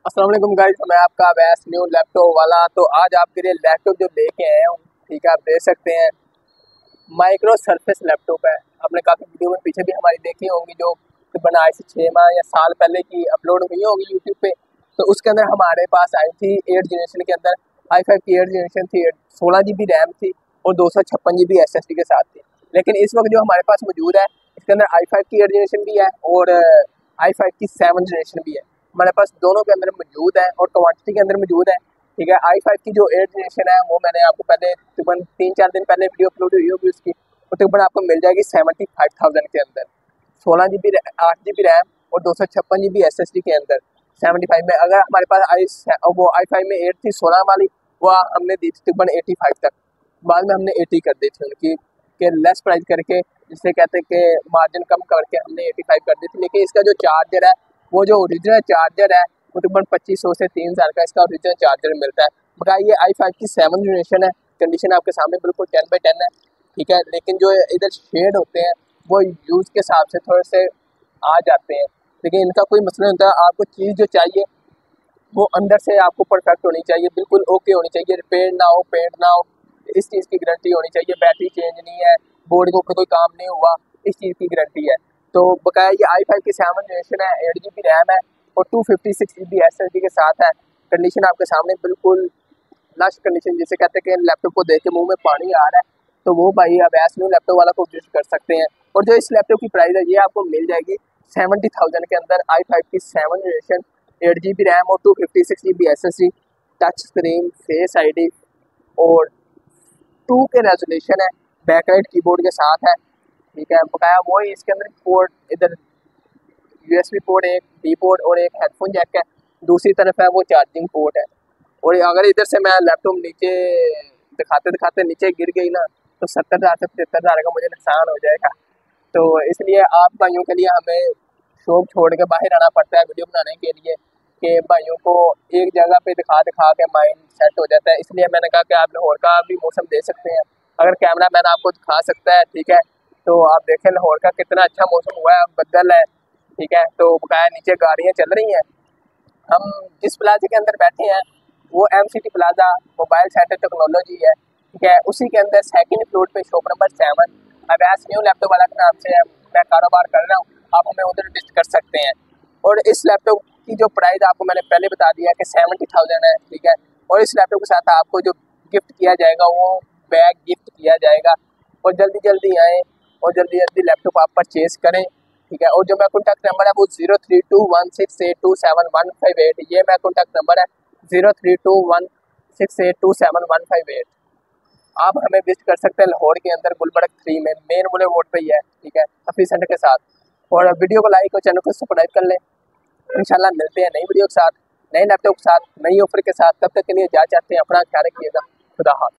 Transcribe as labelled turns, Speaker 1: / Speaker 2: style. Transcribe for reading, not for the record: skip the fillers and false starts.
Speaker 1: अस्सलाम वालेकुम गाइस, मैं आपका अवैस न्यू लैपटॉप वाला। तो आज आपके लिए लैपटॉप जो लेके आए हूँ, ठीक है, आप देख सकते हैं माइक्रो सरफेस लैपटॉप है। आपने काफ़ी वीडियो में पीछे भी हमारी देखी होंगी, जो तकरीबन आज से 6 माह या साल पहले की अपलोड हुई होंगी यूट्यूब पे। तो उसके अंदर हमारे पास आई थी 8 जनरेशन के अंदर i5 की 8 जनरेशन थी, 16 GB रैम थी और 256 GB SSD के साथ थी। लेकिन इस वक्त जो हमारे पास मौजूद है, इसके अंदर i5 की 8 जनरेशन भी है और i5 की 7 जनरेशन भी है। हमारे पास दोनों के अंदर मौजूद है और क्वांटिटी के अंदर मौजूद है। ठीक है, i5 की जो 8 जनरेशन है वो मैंने आपको पहले तकरीबन 3-4 दिन पहले वीडियो अपलोड हुई होगी उसकी, वो तकरीबन आपको मिल जाएगी 75,000 के अंदर, 16 GB 8 GB रैम और 256 GB SSD के अंदर 75 में। अगर हमारे पास वो i5 में 8 थी 16 वाली, वो हमने दी थी तकरीबन 85 तक। बाद में हमने 80 कर दी थी उनकी के लेस प्राइस करके, जिससे कहते हैं कि मार्जिन कम करके हमने 85 कर दी थी। लेकिन इसका जो चार्जर है, वो जो ओरिजिनल चार्जर है, वो तकरीबन 2500 से 3000 का इसका ओरिजिनल चार्जर मिलता है। मगर ये i5 की 7 जनरेशन है, कंडीशन आपके सामने बिल्कुल 10/10 है। ठीक है, लेकिन जो इधर शेड होते हैं वो यूज़ के हिसाब से थोड़े से आ जाते हैं, लेकिन इनका कोई मसला नहीं होता। आपको चीज़ जो चाहिए वो अंदर से आपको परफेक्ट होनी चाहिए, बिल्कुल ओके होनी चाहिए, रिपेयर ना हो, पेंट ना हो, इस चीज़ की गारंटी होनी चाहिए। बैटरी चेंज नहीं है, बोर्ड के ऊपर कोई काम नहीं हुआ, इस चीज़ की गारंटी है। तो बकाया ये i5 की 7 जनरेशन है, 8 GB रैम है और 256 GB SSD के साथ है। कंडीशन आपके सामने बिल्कुल लश कंडीशन, जिसे कहते हैं कि लैपटॉप को देख के मुंह में पानी आ रहा है, तो वो भाई अब ऐसे न्यू लैपटॉप वाला को विजिट कर सकते हैं। और जो इस लैपटॉप की प्राइस है ये आपको मिल जाएगी 70,000 के अंदर। i5 की 7 जनरेशन, 8 GB रैम और 256 GB SSD, touch screen, face ID और 2 के रेजोल्यूशन है, बैकलाइट कीबोर्ड के साथ है। ठीक है, बकाया वही इसके अंदर पोर्ट, इधर USB पोर्ट, एक डी पोर्ट और एक हेडफोन जैक है। दूसरी तरफ है वो चार्जिंग पोर्ट है। और अगर इधर से मैं लैपटॉप नीचे दिखाते दिखाते नीचे गिर गई ना, तो 70,000 से 75,000 का मुझे नुकसान हो जाएगा। तो इसलिए आप भाइयों के लिए हमें शॉप छोड़ के बाहर आना पड़ता है वीडियो बनाने के लिए, कि भाइयों को एक जगह पे दिखा दिखा के माइंड सेट हो जाता है। इसलिए मैंने कहा कि आप लाहौर का भी मौसम दे सकते हैं, अगर कैमरा मैन आपको दिखा सकता है। ठीक है, तो आप देखें लाहौर का कितना अच्छा मौसम हुआ है, बदल है। ठीक है, तो बकाया नीचे गाड़ियाँ चल रही हैं। हम जिस प्लाजा के अंदर बैठे हैं वो MCT plaza mobile centre technology है। ठीक है, उसी के अंदर सेकंड फ्लोर पे shop number 7 Awais new laptop वाला के नाम से मैं कारोबार कर रहा हूँ। आप हमें उधर विजिट कर सकते हैं। और इस लैपटॉप की जो प्राइस आपको मैंने पहले बता दिया कि 70,000 है। ठीक है, और इस लैपटॉप के साथ आपको जो गिफ्ट किया जाएगा वो बैग गिफ्ट किया जाएगा। और जल्दी जल्दी आएँ और जल्दी जल्दी लैपटॉप आप परचेज़ करें। ठीक है, और जो मेरा कॉन्टैक्ट नंबर है वो 032168271558, ये मेरा कॉन्टैक्ट नंबर है 032168271558। आप हमें विजिट कर सकते हैं लाहौर के अंदर गुलबर्ग 3 में, मेन बुले रोड पे ही है। ठीक है, ऑफिस सेंटर के साथ। और वीडियो को लाइक और चैनल को सब्सक्राइब कर लें। इंशाल्लाह मिलते हैं नई वीडियो के साथ, नए लैपटॉप के साथ, नई ऑफर के साथ। तब तक के लिए जा चाहते हैं, अपना ख्याल रखिएगा। खुदा हाफ़िज़।